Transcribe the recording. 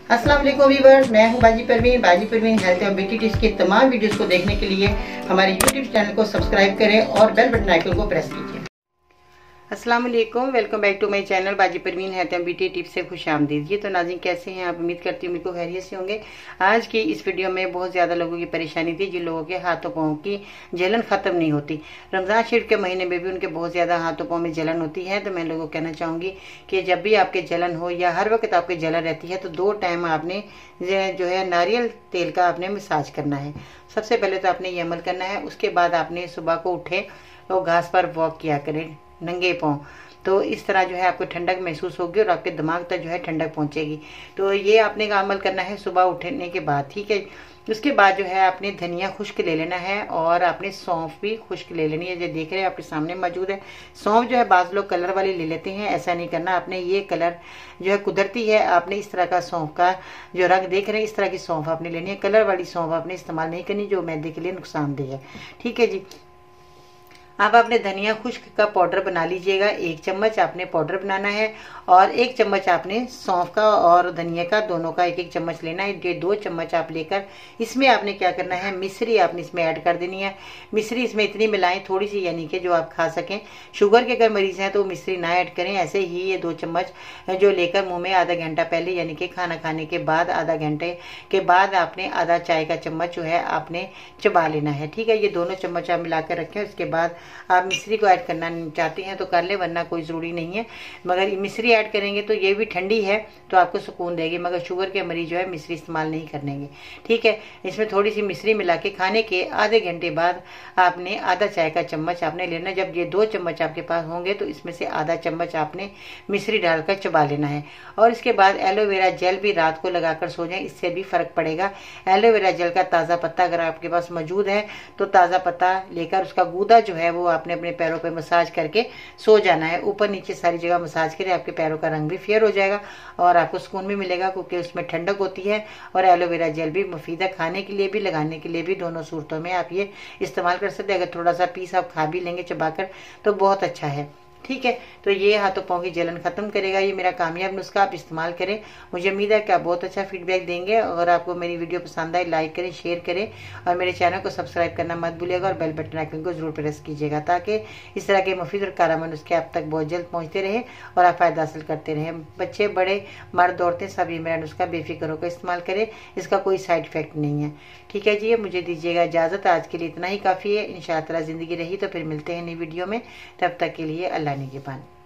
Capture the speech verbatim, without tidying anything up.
अस्सलाम वालेकुम व्यूअर्स, मैं हूं बाजी परवीन। बाजी परवीन हेल्थ और ब्यूटी टिप्स की तमाम वीडियोस को देखने के लिए हमारे यूट्यूब चैनल को सब्सक्राइब करें और बेल बटन आइकन को प्रेस कीजिए। अस्सलाम वालेकुम, welcome back to my channel बाजी परवीन हेल्थ और ब्यूटी टिप्स से खुश आमदीद। ये तो नाज़रीन कैसे हैं आप? उम्मीद करती हूँ बिल्कुल खैरियत से होंगे। आज की इस वीडियो में बहुत ज़्यादा लोगों की परेशानी थी, जिन लोगों के हाथों पाँव की जलन ख़त्म नहीं होती। रमज़ान शरीफ के महीने में भी उनके बहुत ज़्यादा हाथों पाँव में जलन होती है। तो मैं लोगों को कहना चाहूँगी कि जब भी आपके जलन हो या हर वक्त आपके जलन रहती है तो दो टाइम आपने जो है नारियल तेल का आपने मसाज करना है। सबसे पहले तो आपने ये अमल करना है। उसके बाद आपने सुबह को उठे तो घास पर वॉक किया करें नंगे पाँव। तो इस तरह जो है आपको ठंडक महसूस होगी और आपके दिमाग तक जो है ठंडक पहुंचेगी। तो ये आपने का अमल करना है सुबह उठने के बाद, ठीक है। उसके बाद जो है आपने धनिया खुश्क ले लेना है और आपने सौंफ भी खुश्क ले लेनी है। जो देख रहे हैं आपके सामने मौजूद है। सौंफ जो है बाज़ लोग कलर वाली ले लेते हैं, ऐसा नहीं करना। आपने ये कलर जो है कुदरती है, आपने इस तरह का सौंफ का जो रंग देख रहे हैं इस तरह की सौंफ आपने लेनी है। कलर वाली सौंफ आपने इस्तेमाल नहीं करनी जो मैदे के लिए नुकसानदेह है, ठीक है जी। अब आपने धनिया खुश्क का पाउडर बना लीजिएगा। एक चम्मच आपने पाउडर बनाना है और एक चम्मच आपने सौंफ का और धनिया का दोनों का एक एक चम्मच लेना है। ये दो चम्मच आप लेकर इसमें आपने क्या करना है, मिश्री आपने इसमें ऐड कर देनी है। मिश्री इसमें इतनी मिलाएं थोड़ी सी, यानी कि जो आप खा सकें। शुगर के अगर मरीज हैं तो मिश्री ना ऐड करें। ऐसे ही ये दो चम्मच जो लेकर मुँह में आधा घंटा पहले, यानी कि खाना खाने के बाद आधा घंटे के बाद आपने आधा चाय का चम्मच जो है आपने चबा लेना है, ठीक है। ये दोनों चम्मच आप मिला कर रखें। उसके बाद आप मिश्री को ऐड करना चाहते हैं तो कर ले, वरना कोई ज़रूरी नहीं है। मगर मिश्री ऐड करेंगे तो ये भी ठंडी है तो आपको सुकून देगी, मगर शुगर के मरीज जो है मिश्री इस्तेमाल नहीं करेंगे, ठीक है। इसमें थोड़ी सी मिश्री मिला के खाने के आधे घंटे बाद आपने आधा चाय का चम्मच आपने लेना। जब ये दो चम्मच आपके पास होंगे तो इसमें से आधा चम्मच आपने मिश्री डालकर चबा लेना है। और इसके बाद एलोवेरा जेल भी रात को लगाकर सो जाएं, इससे भी फर्क पड़ेगा। एलोवेरा जेल का ताज़ा पत्ता अगर आपके पास मौजूद है तो ताज़ा पत्ता लेकर उसका गूदा जो है वो आपने अपने पैरों पे मसाज करके सो जाना है। ऊपर नीचे सारी जगह मसाज करें, आपके पैरों का रंग भी फेयर हो जाएगा और आपको सुकून भी मिलेगा, क्योंकि उसमें ठंडक होती है। और एलोवेरा जेल भी मुफीद है, खाने के लिए भी लगाने के लिए भी, दोनों सूरतों में आप ये इस्तेमाल कर सकते हैं। अगर थोड़ा सा पीस आप खा भी लेंगे चबाकर तो बहुत अच्छा है, ठीक है। तो ये हाथों पाँव की जलन खत्म करेगा। ये मेरा कामयाब नुस्खा आप इस्तेमाल करें। मुझे उम्मीद है कि आप बहुत अच्छा फीडबैक देंगे। अगर आपको मेरी वीडियो पसंद आए लाइक करें, शेयर करें और मेरे चैनल को सब्सक्राइब करना मत भूलिएगा और बेल बटन आइकन को जरूर प्रेस कीजिएगा, ताकि इस तरह के मुफीद और कारगर नुस्खे आप तक बहुत जल्द पहुँचते रहे और आप फायदा हासिल करते रहें। बच्चे बड़े मर्द औरतें सब ये मेरा नुस्खा बेफिक्र होकर इस्तेमाल करें, इसका कोई साइड इफेक्ट नहीं है, ठीक है जी। मुझे दीजिएगा इजाज़त, आज के लिए इतना ही काफ़ी है। इंशाअल्लाह ज़िंदगी रही तो फिर मिलते हैं नई वीडियो में। तब तक के लिए अल्लाह निगहबान।